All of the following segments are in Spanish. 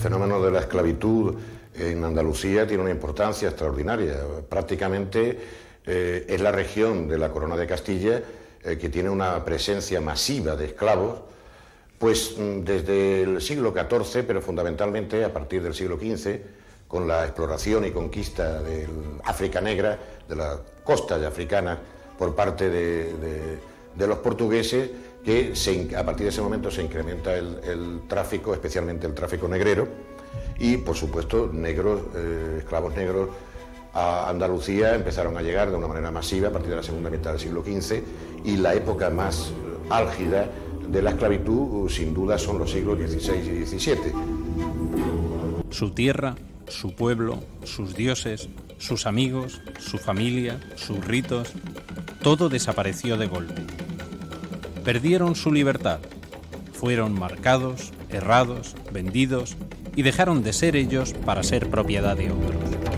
fenómeno de la esclavitud en Andalucía tiene una importancia extraordinaria. Prácticamente es la región de la Corona de Castilla que tiene una presencia masiva de esclavos, pues desde el siglo XIV, pero fundamentalmente a partir del siglo XV, con la exploración y conquista del África Negra, de la costa africana, por parte de los portugueses, que a partir de ese momento se incrementa el tráfico, especialmente el tráfico negrero, y por supuesto esclavos negros a Andalucía empezaron a llegar de una manera masiva a partir de la segunda mitad del siglo XV, y la época más álgida de la esclavitud sin duda son los siglos XVI y XVII. Su tierra, su pueblo, sus dioses, sus amigos, su familia, sus ritos, todo desapareció de golpe. Perdieron su libertad, fueron marcados, errados, vendidos y dejaron de ser ellos para ser propiedad de otros.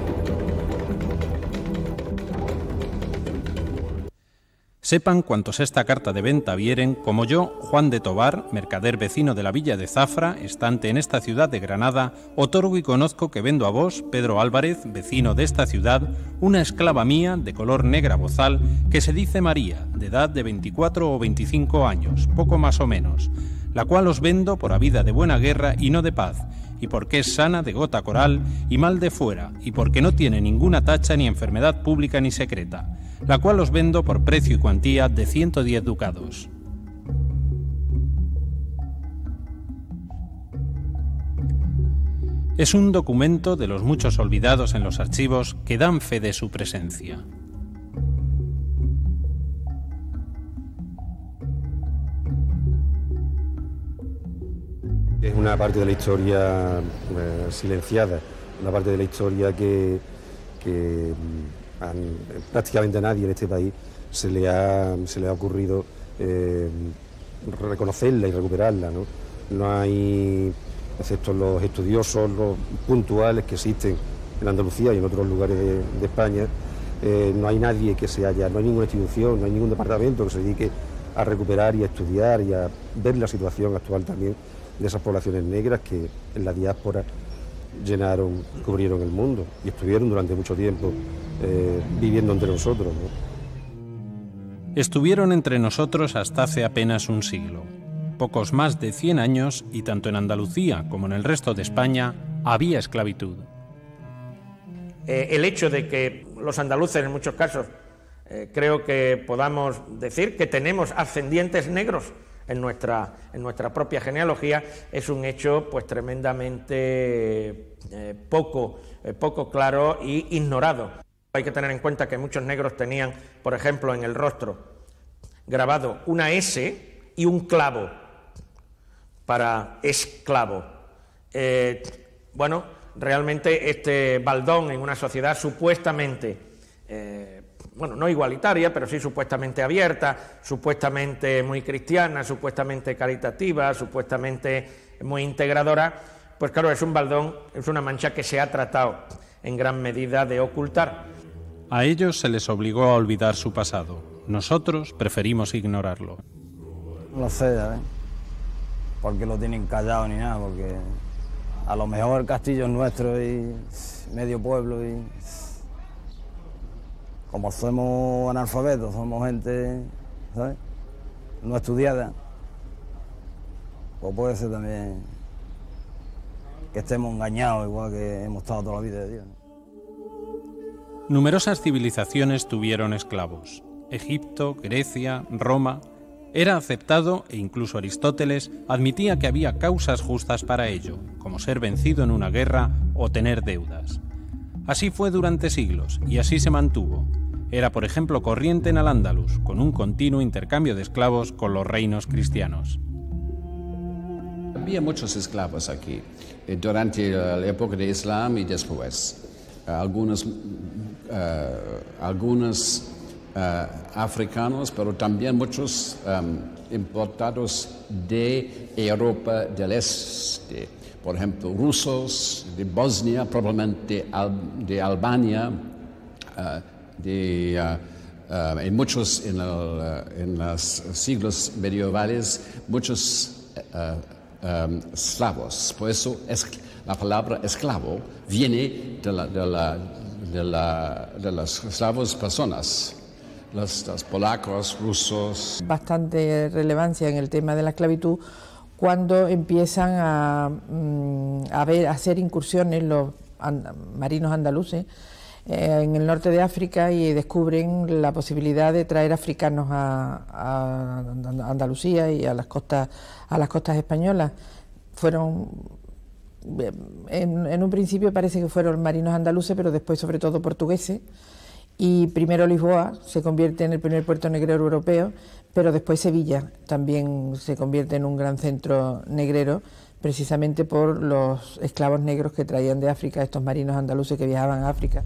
Sepan cuantos esta carta de venta vieren, como yo, Juan de Tobar, mercader vecino de la villa de Zafra, estante en esta ciudad de Granada, otorgo y conozco que vendo a vos, Pedro Álvarez, vecino de esta ciudad, una esclava mía, de color negra bozal, que se dice María, de edad de 24 o 25 años, poco más o menos, la cual os vendo por habida de buena guerra y no de paz, y porque es sana de gota coral y mal de fuera, y porque no tiene ninguna tacha ni enfermedad pública ni secreta, la cual os vendo por precio y cuantía de 110 ducados. Es un documento de los muchos olvidados en los archivos que dan fe de su presencia. Es una parte de la historia silenciada, una parte de la historia que prácticamente a nadie en este país se le ha ocurrido reconocerla y recuperarla, ¿no? No hay, excepto los estudiosos, los puntuales que existen en Andalucía y en otros lugares de España, no hay nadie no hay ninguna institución, no hay ningún departamento que se dedique a recuperar y a estudiar y a ver la situación actual también de esas poblaciones negras que en la diáspora cubrieron el mundo y estuvieron durante mucho tiempo viviendo entre nosotros, ¿no? Estuvieron entre nosotros hasta hace apenas un siglo, pocos más de 100 años, y tanto en Andalucía como en el resto de España había esclavitud. El hecho de que los andaluces en muchos casos creo que podamos decir que tenemos ascendientes negros en nuestra propia genealogía es un hecho pues tremendamente poco claro y ignorado. Hay que tener en cuenta que muchos negros tenían, por ejemplo, en el rostro grabado una S y un clavo para esclavo. Bueno, realmente este baldón en una sociedad supuestamente bueno, no igualitaria, pero sí supuestamente abierta, supuestamente muy cristiana, supuestamente caritativa, supuestamente muy integradora, pues claro, es un baldón, es una mancha que se ha tratado en gran medida de ocultar. A ellos se les obligó a olvidar su pasado. Nosotros preferimos ignorarlo. No sé, porque lo tienen callado ni nada, porque a lo mejor el castillo es nuestro y medio pueblo y... Como somos analfabetos, somos gente, ¿sabes?, no estudiada, pues puede ser también que estemos engañados, igual que hemos estado toda la vida de Dios, ¿no? Numerosas civilizaciones tuvieron esclavos. Egipto, Grecia, Roma. Era aceptado, e incluso Aristóteles admitía que había causas justas para ello, como ser vencido en una guerra o tener deudas. Así fue durante siglos, y así se mantuvo. Era, por ejemplo, corriente en Al-Ándalus, con un continuo intercambio de esclavos con los reinos cristianos. Había muchos esclavos aquí, durante la época del Islam y después. Algunos africanos, pero también muchos importados de Europa del Este. Por ejemplo, rusos de Bosnia, probablemente de Albania, en muchos en los siglos medievales muchos esclavos. Por eso La palabra esclavo viene de las esclavos personas, los polacos, rusos. Bastante relevancia en el tema de la esclavitud cuando empiezan a hacer incursiones los marinos andaluces en el norte de África y descubren la posibilidad de traer africanos a Andalucía y a las costas españolas. Fueron, en un principio parece que fueron marinos andaluces, pero después sobre todo portugueses, y primero Lisboa se convierte en el primer puerto negrero europeo, pero después Sevilla también se convierte en un gran centro negrero, precisamente por los esclavos negros que traían de África, estos marinos andaluces que viajaban a África.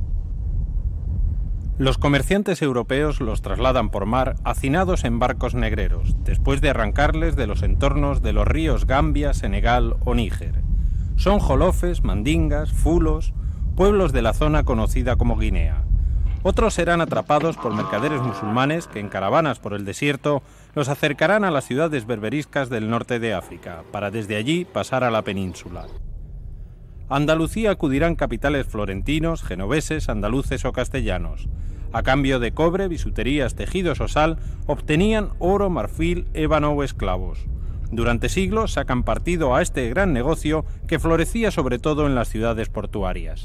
Los comerciantes europeos los trasladan por mar hacinados en barcos negreros, después de arrancarles de los entornos de los ríos Gambia, Senegal o Níger. Son jolofes, mandingas, fulos, pueblos de la zona conocida como Guinea. Otros serán atrapados por mercaderes musulmanes que en caravanas por el desierto los acercarán a las ciudades berberiscas del norte de África, para desde allí pasar a la península. A Andalucía acudirán capitales florentinos, genoveses, andaluces o castellanos. A cambio de cobre, bisuterías, tejidos o sal, obtenían oro, marfil, ébano o esclavos. Durante siglos sacan partido a este gran negocio que florecía sobre todo en las ciudades portuarias.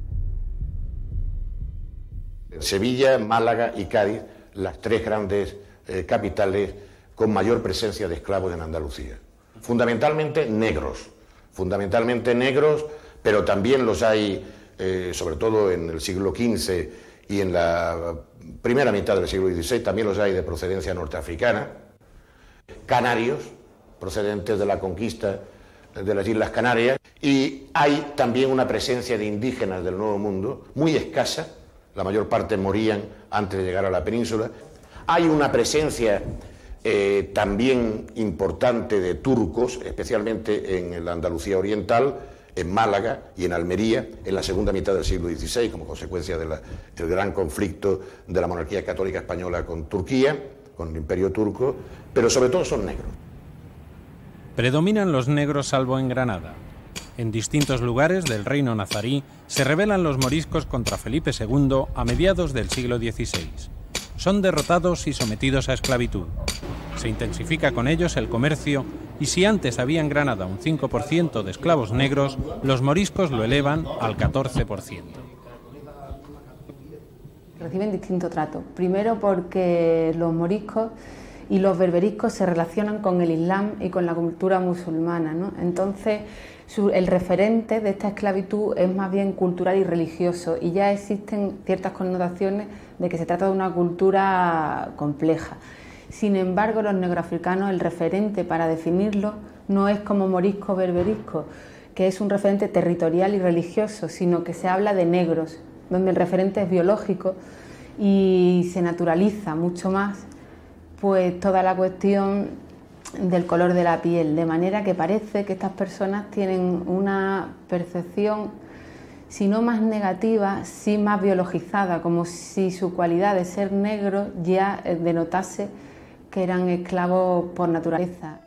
Sevilla, Málaga y Cádiz, las tres grandes capitales con mayor presencia de esclavos en Andalucía. Fundamentalmente negros, pero también los hay, sobre todo en el siglo XV y en la primera mitad del siglo XVI, también los hay de procedencia norteafricana, canarios, procedentes de la conquista de las Islas Canarias, y hay también una presencia de indígenas del Nuevo Mundo, muy escasa, la mayor parte morían antes de llegar a la península. Hay una presencia también importante de turcos, especialmente en la Andalucía oriental, en Málaga y en Almería, en la segunda mitad del siglo XVI, como consecuencia del gran conflicto de la monarquía católica española con Turquía, con el Imperio Turco, pero sobre todo son negros. Predominan los negros salvo en Granada. En distintos lugares del reino nazarí se rebelan los moriscos contra Felipe II a mediados del siglo XVI. Son derrotados y sometidos a esclavitud. Se intensifica con ellos el comercio y si antes había en Granada un 5% de esclavos negros, los moriscos lo elevan al 14%. Reciben distinto trato. Primero porque los moriscos y los berberiscos se relacionan con el Islam y con la cultura musulmana, ¿no? Entonces, el referente de esta esclavitud es más bien cultural y religioso, y ya existen ciertas connotaciones de que se trata de una cultura compleja. Sin embargo, los negroafricanos, el referente para definirlo no es como morisco o berberisco, que es un referente territorial y religioso, sino que se habla de negros, donde el referente es biológico y se naturaliza mucho más pues toda la cuestión del color de la piel, de manera que parece que estas personas tienen una percepción, si no más negativa, sí más biologizada, como si su cualidad de ser negro ya denotase que eran esclavos por naturaleza.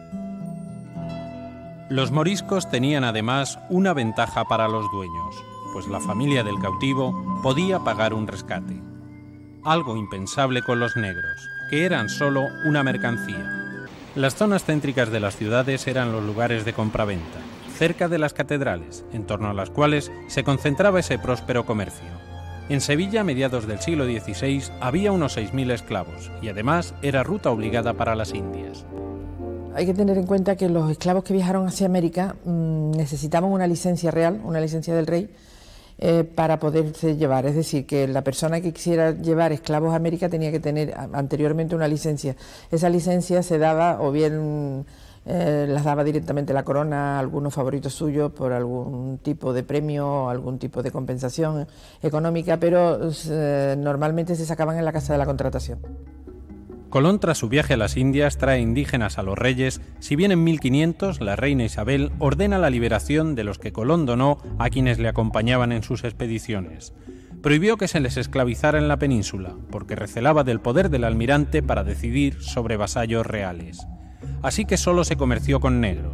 Los moriscos tenían además una ventaja para los dueños, pues la familia del cautivo podía pagar un rescate. Algo impensable con los negros, que eran solo una mercancía. Las zonas céntricas de las ciudades eran los lugares de compraventa, cerca de las catedrales, en torno a las cuales se concentraba ese próspero comercio. En Sevilla, a mediados del siglo XVI, había unos 6.000 esclavos y además era ruta obligada para las Indias. Hay que tener en cuenta que los esclavos que viajaron hacia América necesitaban una licencia real, una licencia del rey, para poderse llevar. Es decir, que la persona que quisiera llevar esclavos a América tenía que tener anteriormente una licencia. Esa licencia se daba o bien las daba directamente la corona a algunos favoritos suyos por algún tipo de premio, algún tipo de compensación económica, pero normalmente se sacaban en la casa de la contratación. Colón, tras su viaje a las Indias, trae indígenas a los reyes, si bien en 1500 la reina Isabel ordena la liberación de los que Colón donó a quienes le acompañaban en sus expediciones. Prohibió que se les esclavizara en la península, porque recelaba del poder del almirante para decidir sobre vasallos reales. Así que solo se comerció con negros.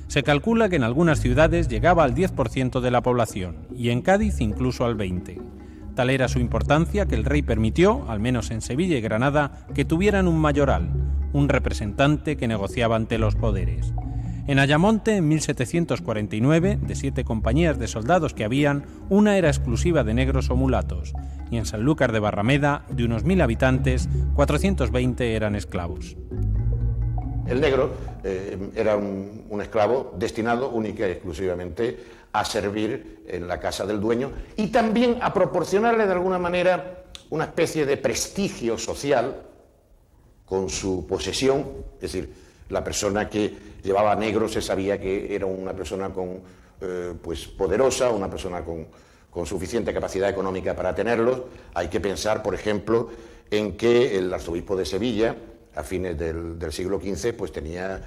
Se calcula que en algunas ciudades llegaba al 10% de la población y en Cádiz incluso al 20%. Tal era su importancia que el rey permitió, al menos en Sevilla y Granada, que tuvieran un mayoral, un representante que negociaba ante los poderes. En Ayamonte, en 1749, de 7 compañías de soldados que habían, una era exclusiva de negros o mulatos, y en Sanlúcar de Barrameda, de unos 1000 habitantes, 420 eran esclavos. El negro era un esclavo destinado única y exclusivamente a servir en la casa del dueño y también a proporcionarle de alguna manera una especie de prestigio social con su posesión. Es decir, la persona que llevaba negro se sabía que era una persona pues poderosa, una persona con suficiente capacidad económica para tenerlos. Hay que pensar, por ejemplo, en que el arzobispo de Sevilla, a fines del siglo XV, pues tenía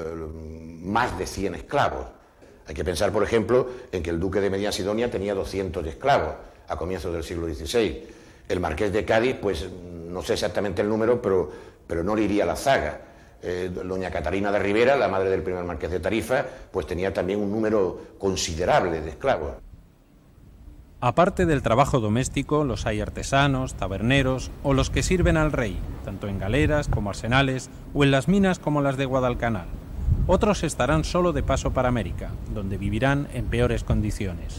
más de 100 esclavos. Hay que pensar, por ejemplo, en que el duque de Medina Sidonia tenía 200 esclavos a comienzos del siglo XVI. El marqués de Cádiz, pues no sé exactamente el número, pero no le iría a la zaga. Doña Catalina de Rivera, la madre del primer marqués de Tarifa, pues tenía también un número considerable de esclavos. Aparte del trabajo doméstico, los hay artesanos, taberneros o los que sirven al rey, tanto en galeras como arsenales o en las minas como las de Guadalcanal. Otros estarán solo de paso para América, donde vivirán en peores condiciones.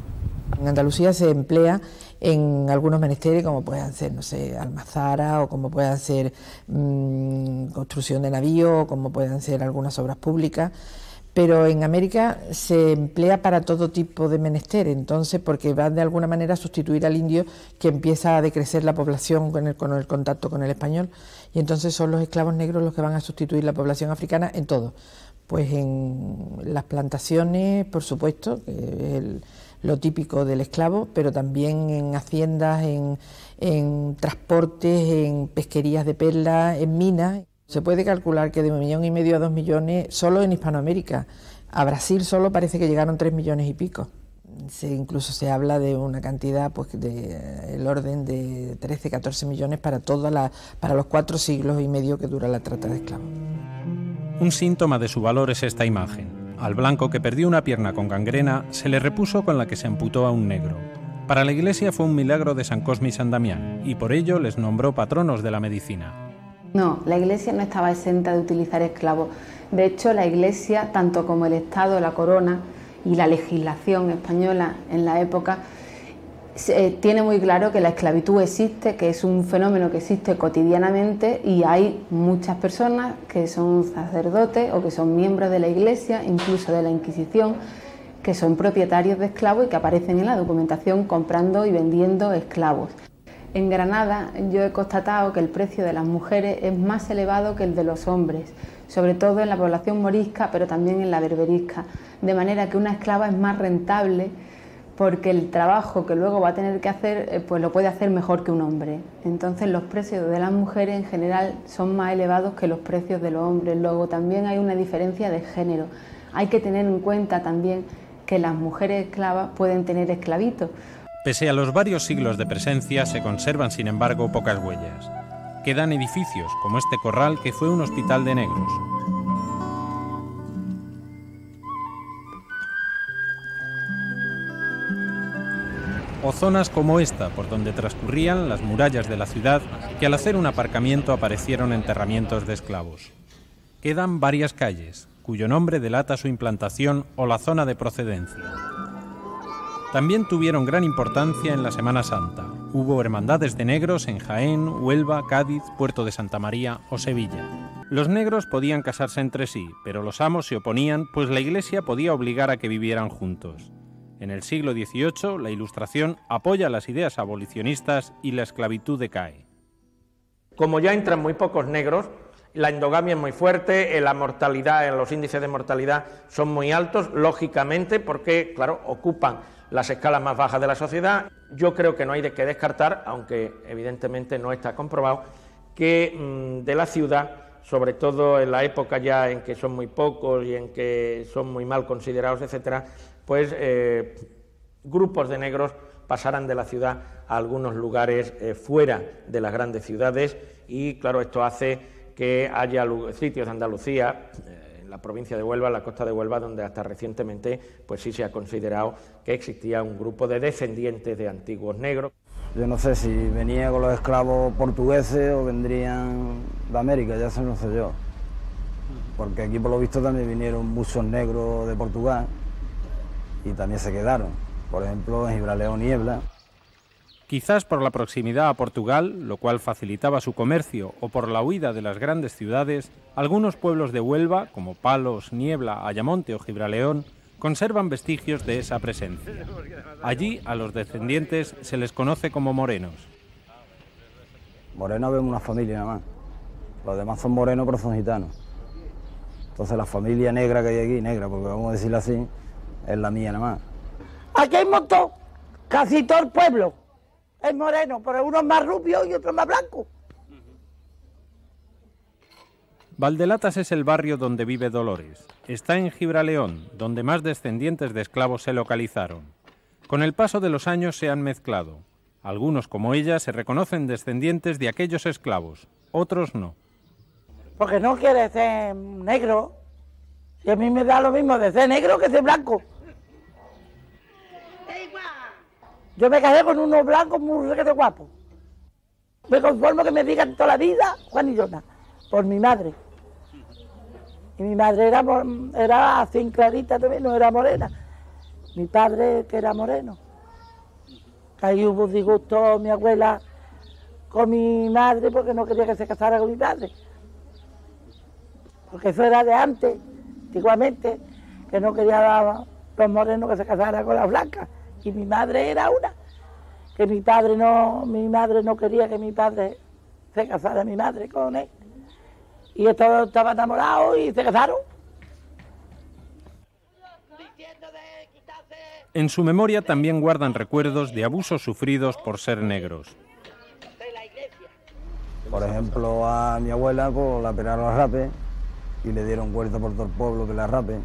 En Andalucía se emplea en algunos menesteres, como puedan ser, no sé, almazara, o como puedan ser construcción de navíos, o como puedan ser algunas obras públicas, pero en América se emplea para todo tipo de menester, entonces, porque va de alguna manera a sustituir al indio, que empieza a decrecer la población con el contacto con el español, y entonces son los esclavos negros los que van a sustituir la población africana en todo. Pues en las plantaciones, por supuesto, que es lo típico del esclavo, pero también en haciendas, en transportes, en pesquerías de perlas, en minas. Se puede calcular que de 1,5 millones a 2 millones solo en Hispanoamérica. A Brasil solo parece que llegaron 3 millones y pico. Incluso se habla de una cantidad, pues, del orden de 13, 14 millones para los 4 siglos y medio que dura la trata de esclavos. Un síntoma de su valor es esta imagen. Al blanco que perdió una pierna con gangrena se le repuso con la que se amputó a un negro. Para la Iglesia fue un milagro de San Cosme y San Damián, y por ello les nombró patronos de la medicina. No, la Iglesia no estaba exenta de utilizar esclavos. De hecho, la Iglesia, tanto como el Estado, la corona y la legislación española en la época, tiene muy claro que la esclavitud existe, que es un fenómeno que existe cotidianamente, y hay muchas personas que son sacerdotes o que son miembros de la Iglesia, incluso de la Inquisición, que son propietarios de esclavos y que aparecen en la documentación comprando y vendiendo esclavos. En Granada yo he constatado que el precio de las mujeres es más elevado que el de los hombres, sobre todo en la población morisca, pero también en la berberisca, de manera que una esclava es más rentable porque el trabajo que luego va a tener que hacer, pues lo puede hacer mejor que un hombre. Entonces los precios de las mujeres en general son más elevados que los precios de los hombres. Luego también hay una diferencia de género. Hay que tener en cuenta también que las mujeres esclavas pueden tener esclavitos. Pese a los varios siglos de presencia, se conservan sin embargo pocas huellas. Quedan edificios, como este corral que fue un hospital de negros. O zonas como esta, por donde transcurrían las murallas de la ciudad, que al hacer un aparcamiento aparecieron enterramientos de esclavos. Quedan varias calles, cuyo nombre delata su implantación o la zona de procedencia. También tuvieron gran importancia en la Semana Santa. Hubo hermandades de negros en Jaén, Huelva, Cádiz, Puerto de Santa María o Sevilla. Los negros podían casarse entre sí, pero los amos se oponían, pues la Iglesia podía obligar a que vivieran juntos. En el siglo XVIII, la Ilustración apoya las ideas abolicionistas y la esclavitud decae. Como ya entran muy pocos negros, la endogamia es muy fuerte, la mortalidad, los índices de mortalidad son muy altos, lógicamente, porque, claro, ocupan las escalas más bajas de la sociedad. Yo creo que no hay que descartar, aunque evidentemente no está comprobado, que de la ciudad, sobre todo en la época ya en que son muy pocos y en que son muy mal considerados, etcétera, pues grupos de negros pasarán de la ciudad a algunos lugares fuera de las grandes ciudades, y claro, esto hace que haya sitios de Andalucía, en la provincia de Huelva, en la costa de Huelva, donde hasta recientemente pues sí se ha considerado que existía un grupo de descendientes de antiguos negros. Yo no sé si venía con los esclavos portugueses o vendrían de América, ya eso no sé yo. Porque aquí por lo visto también vinieron muchos negros de Portugal y también se quedaron. Por ejemplo, en Gibraleón Niebla. Quizás por la proximidad a Portugal, lo cual facilitaba su comercio, o por la huida de las grandes ciudades, algunos pueblos de Huelva, como Palos, Niebla, Ayamonte o Gibraleón, conservan vestigios de esa presencia. Allí a los descendientes se les conoce como morenos. Morenos vemos una familia nada más. Los demás son morenos pero son gitanos. Entonces la familia negra que hay aquí, negra, porque vamos a decirlo así, es la mía nada más. Aquí hay un montón, casi todo el pueblo es moreno, pero uno es más rubio y otro más blanco. Valdelatas es el barrio donde vive Dolores. Está en Gibraleón, donde más descendientes de esclavos se localizaron. Con el paso de los años se han mezclado. Algunos, como ella, se reconocen descendientes de aquellos esclavos, otros no. Porque no quiere ser negro, y a mí me da lo mismo de ser negro que ser blanco. Yo me casé con unos blancos muy requete guapos. Me conformo que me digan toda la vida Juan y Jona, por mi madre. Y mi madre era así clarita también, no era morena. Mi padre que era moreno. Ahí hubo disgusto mi abuela con mi madre porque no quería que se casara con mi padre. Porque eso era de antes, antiguamente, que no quería los morenos que se casaran con las blancas. Y mi madre era una, que mi madre no quería que mi padre se casara mi madre con él. Y estaba enamorado y se casaron. En su memoria también guardan recuerdos de abusos sufridos por ser negros. Por ejemplo, a mi abuela pues, la pegaron a rape y le dieron vuelta por todo el pueblo que la rape.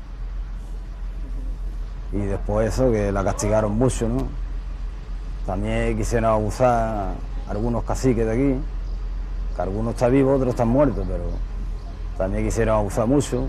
Y después eso, que la castigaron mucho, ¿no? También quisieron abusar algunos caciques de aquí, que algunos están vivos, otros están muertos, pero también quisieron abusar mucho.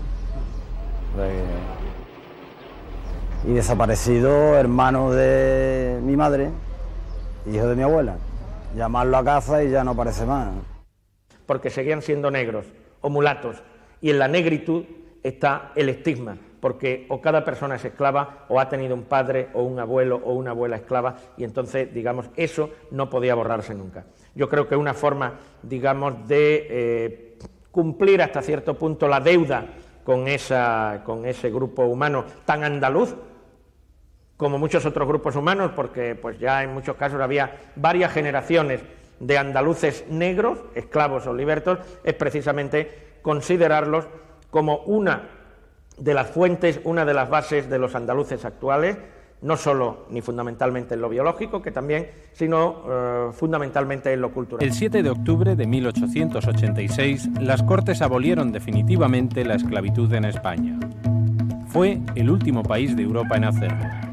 Y desaparecido, hermano de mi madre, hijo de mi abuela. Llamarlo a casa y ya no aparece más. Porque seguían siendo negros o mulatos, y en la negritud está el estigma, porque o cada persona es esclava o ha tenido un padre o un abuelo o una abuela esclava, y entonces, digamos, eso no podía borrarse nunca. Yo creo que una forma, digamos, de cumplir hasta cierto punto la deuda con ese grupo humano tan andaluz, como muchos otros grupos humanos, porque pues ya en muchos casos había varias generaciones de andaluces negros, esclavos o libertos, es precisamente considerarlos como una de las fuentes, una de las bases de los andaluces actuales, no solo ni fundamentalmente en lo biológico, que también, sino fundamentalmente en lo cultural. El 7 de octubre de 1886, las Cortes abolieron definitivamente la esclavitud en España. Fue el último país de Europa en hacerlo.